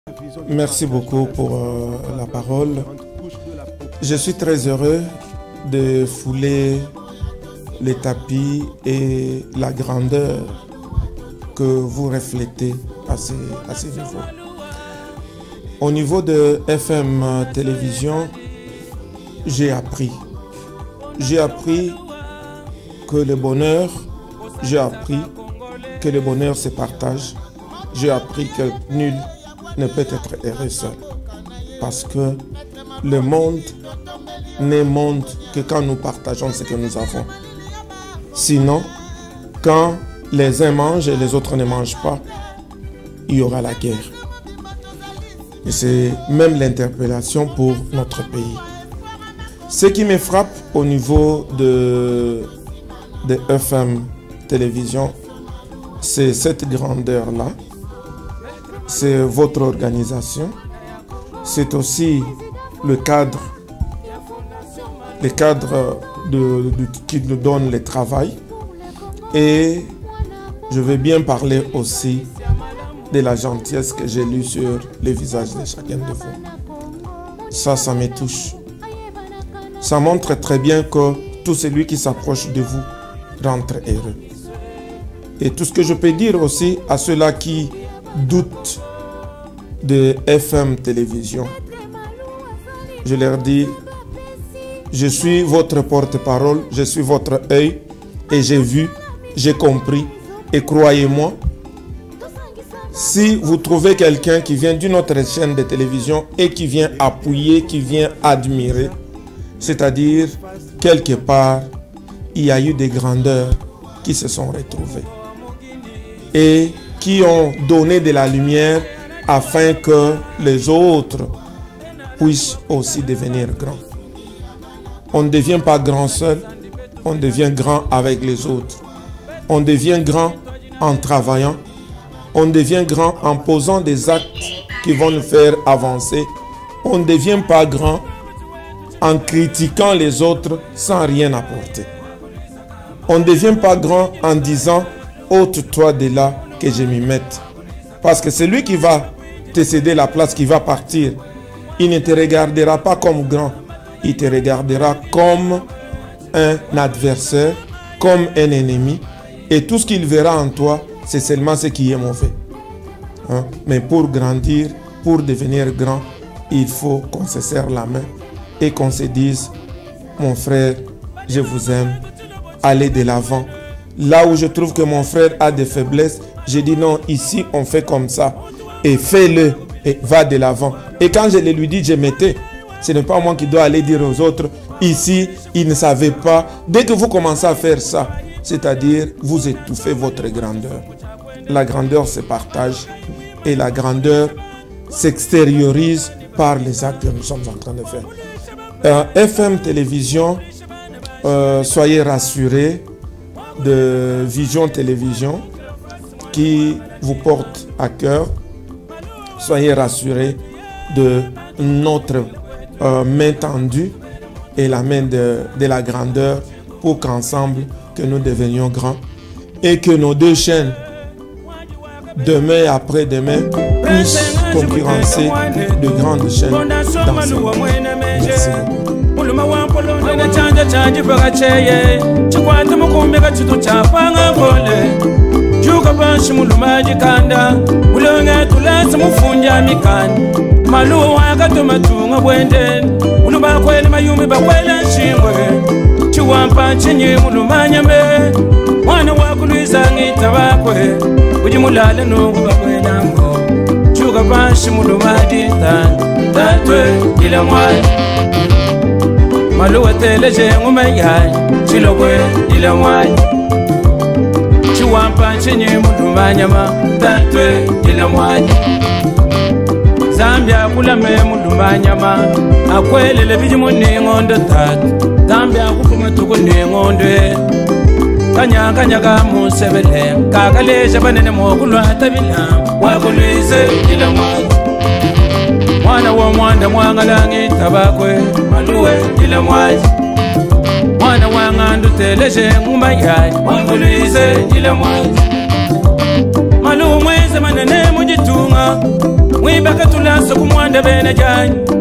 Merci beaucoup pour la parole. Je suis très heureux de fouler les tapis et la grandeur que vous reflétez à ces niveaux. Au niveau de FM Télévision, j'ai appris que le bonheur, se partage. J'ai appris que nul ne peut être heureux seul. Parce que le monde n'est monde que quand nous partageons ce que nous avons. Sinon, quand les uns mangent et les autres ne mangent pas, il y aura la guerre. Et c'est même l'interpellation pour notre pays. Ce qui me frappe au niveau de FM Télévision, c'est cette grandeur-là. C'est votre organisation. C'est aussi le cadre qui nous donne le travail. Et je vais bien parler aussi de la gentillesse que j'ai lue sur les visages de chacun de vous. Ça me touche. Ça montre très bien que tout celui qui s'approche de vous rentre heureux. Et tout ce que je peux dire aussi à ceux-là qui doutent de FM Télévision, je leur dis, je suis votre porte-parole, je suis votre œil, et j'ai vu, j'ai compris, et croyez-moi, si vous trouvez quelqu'un qui vient d'une autre chaîne de télévision et qui vient appuyer, qui vient admirer, c'est-à-dire quelque part, il y a eu des grandeurs qui se sont retrouvées et qui ont donné de la lumière afin que les autres puissent aussi devenir grands. On ne devient pas grand seul, on devient grand avec les autres. On devient grand en travaillant, on devient grand en posant des actes qui vont nous faire avancer. On ne devient pas grand en critiquant les autres sans rien apporter. On ne devient pas grand en disant « ôte-toi de là que je m'y mette ». Parce que celui qui va te céder la place, qui va partir, il ne te regardera pas comme grand. Il te regardera comme un adversaire, comme un ennemi. Et tout ce qu'il verra en toi, c'est seulement ce qui est mauvais. Mais pour grandir, pour devenir grand, il faut qu'on se serre la main et qu'on se dise « Mon frère, je vous aime, allez de l'avant ». Là où je trouve que mon frère a des faiblesses, je dis non, ici on fait comme ça. Et fais-le et va de l'avant. Et quand je lui dis, je m'étais, ce n'est pas moi qui dois aller dire aux autres, ici, ils ne savaient pas. Dès que vous commencez à faire ça, c'est-à-dire vous étouffez votre grandeur. La grandeur se partage et la grandeur s'extériorise par les actes que nous sommes en train de faire. FM Télévision, soyez rassurés de Vision Télévision qui vous porte à cœur. Soyez rassurés de notre main tendue et la main de la grandeur pour qu'ensemble que nous devenions grands et que nos deux chaînes demain et après-demain puissent concurrencer de grandes chaînes d'ensemble. Merci Maluwa teleje ngumeyai chilogwe ilamwai chiwampa chenye mulumanyama tatwe ilamwai Zambia kulame mulumanyama akwelele bijimuni ngondo tatu Zambia kupuma tukuni ngondwe kanyaga musebele kakaleja banene mokulwa tabila wakulwize ilamwai Mwana wa mwanda mwangalangi tabakwe maluwe ilamwai Mwana wa ngandu teleje ngumayai wakulwize ilamwai Maluwe mweze manene jitunga mwibaka tulaso kumwanda bene janyi